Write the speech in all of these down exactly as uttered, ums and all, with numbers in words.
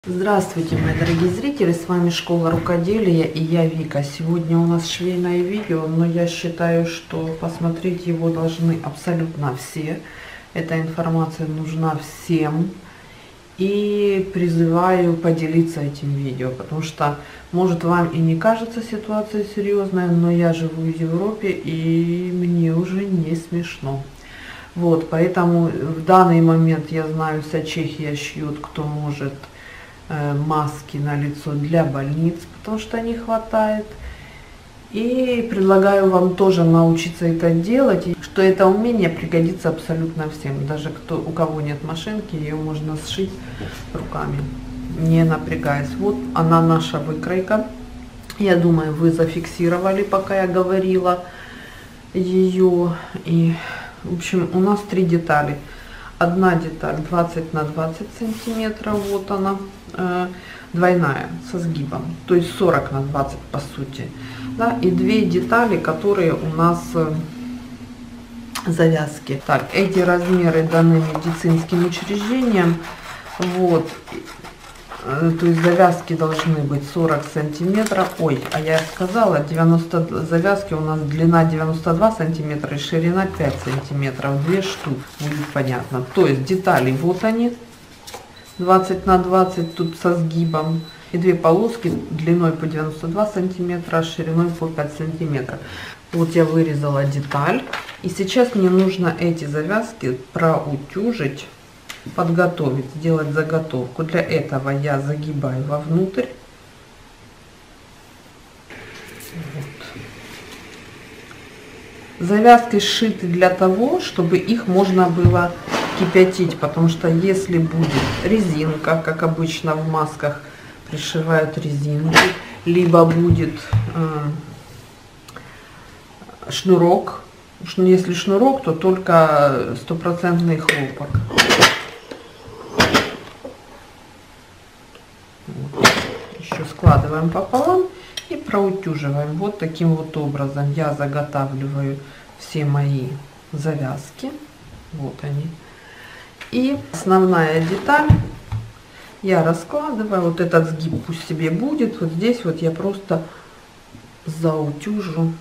Здравствуйте, мои дорогие зрители, с вами Школа Рукоделия и я Вика. Сегодня у нас швейное видео, но я считаю, что посмотреть его должны абсолютно все. Эта информация нужна всем. И призываю поделиться этим видео, потому что, может, вам и не кажется ситуация серьезная, но я живу в Европе и мне уже не смешно. Вот, поэтому в данный момент, я знаю, вся Чехия шьет, кто может, маски на лицо для больниц, потому что не хватает. И предлагаю вам тоже научиться это делать, и что это умение пригодится абсолютно всем. Даже кто, у кого нет машинки, ее можно сшить руками, не напрягаясь. Вот она, наша выкройка. Я думаю, вы зафиксировали, пока я говорила ее. И, в общем, у нас три детали. Одна деталь двадцать на двадцать сантиметров, вот она, э, двойная, со сгибом, то есть сорок на двадцать по сути. Да, и две детали, которые у нас э, завязки. Так, эти размеры даны медицинским учреждениям, вот, э, то есть завязки должны быть сорок сантиметров. Ой, а я сказала, девяносто завязки у нас длина девяносто два сантиметра и ширина пять сантиметров, две штуки, будет понятно. То есть детали, вот они, двадцать на двадцать, тут со сгибом, и две полоски длиной по девяносто два сантиметра, шириной по пять сантиметров. Вот я вырезала деталь, и сейчас мне нужно эти завязки проутюжить, подготовить, сделать заготовку. Для этого я загибаю вовнутрь. Вот. Завязки сшиты для того, чтобы их можно было кипятить, потому что если будет резинка, как обычно в масках пришивают резинку, либо будет э, шнурок, если шнурок, то только стопроцентный хлопок. Вот. Еще складываем пополам и проутюживаем. Вот таким вот образом я заготавливаю все мои завязки. Вот они. И основная деталь я раскладываю. Вот этот сгиб пусть себе будет. Вот здесь вот я просто заутюжу.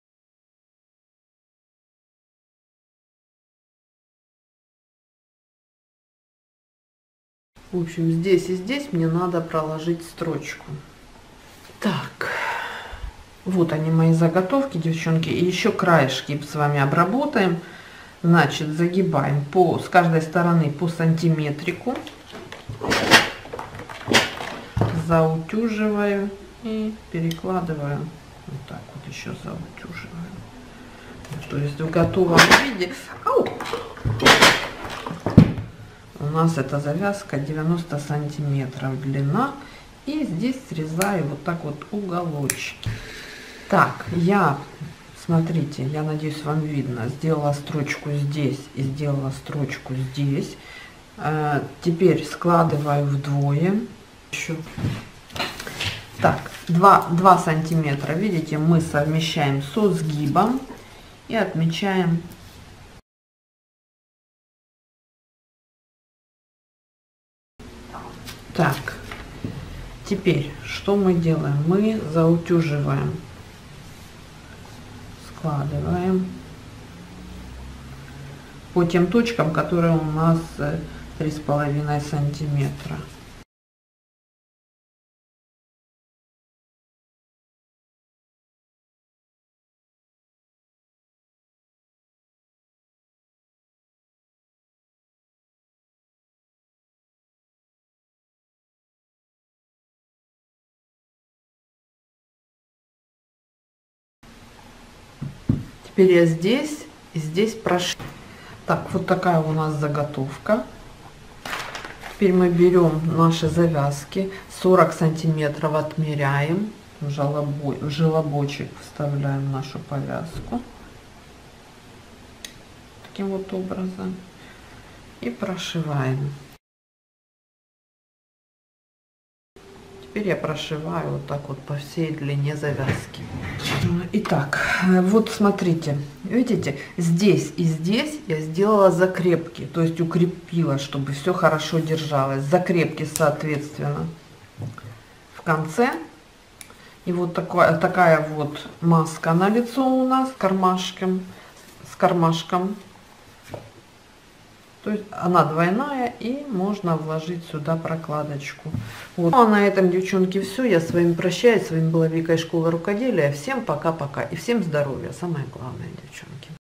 В общем, здесь и здесь мне надо проложить строчку. Так, вот они мои заготовки, девчонки. И еще краешки с вами обработаем. Значит, загибаем по, с каждой стороны по сантиметрику. Заутюживаю и перекладываю. Вот так вот еще заутюживаю. То есть в готовом виде. Ау! У нас эта завязка девяносто сантиметров длина. И здесь срезаю вот так вот уголочки. Так, я, смотрите, я надеюсь, вам видно, сделала строчку здесь и сделала строчку здесь. А, теперь складываю вдвое. Еще. Так, два сантиметра, видите, мы совмещаем со сгибом и отмечаем. Так, теперь что мы делаем? Мы заутюживаем, складываем по тем точкам, которые у нас три с половиной сантиметра. Теперь я здесь и здесь прошу. Так, вот такая у нас заготовка. Теперь мы берем наши завязки, сорок сантиметров отмеряем, в желобочек вставляем нашу повязку таким вот образом и прошиваем. теперь я прошиваю вот так вот по всей длине завязки. Итак, вот смотрите, видите, здесь и здесь я сделала закрепки, то есть укрепила, чтобы все хорошо держалось. Закрепки, соответственно, в конце. И вот такая, такая вот маска на лицо у нас с кармашком, с кармашком. То есть она двойная, и можно вложить сюда прокладочку. Вот. Ну, а на этом, девчонки, все. Я с вами прощаюсь. С вами была Вика из школы рукоделия. Всем пока-пока. И всем здоровья. Самое главное, девчонки.